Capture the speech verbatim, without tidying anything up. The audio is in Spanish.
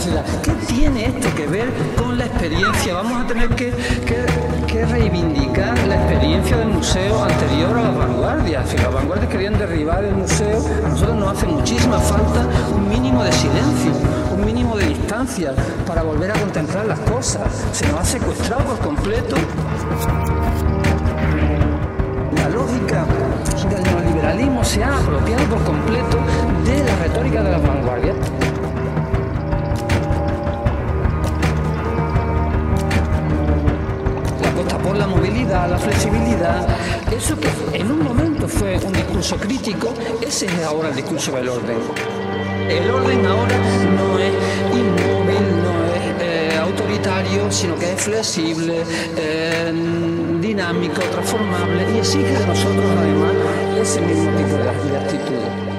ciudad. ¿Qué tiene esto que ver con la experiencia? Vamos a tener que, que, que reivindicar la experiencia del museo anterior a las vanguardias. Si las vanguardias querían derribar el museo, a nosotros nos hace muchísima falta un mínimo de silencio, un mínimo de distancia para volver a contemplar las cosas. Se nos ha secuestrado por completo la lógica del neoliberalismo, se ha apropiado por completo de la retórica de las vanguardias. La apuesta por la movilidad, la flexibilidad, eso que en un momento fue un discurso crítico, ese es ahora el discurso del orden. El orden ahora no es inmóvil, no es eh, autoritario, sino que es flexible, eh, dinámico, transformable y exige de nosotros además ese mismo tipo de, de actitudes.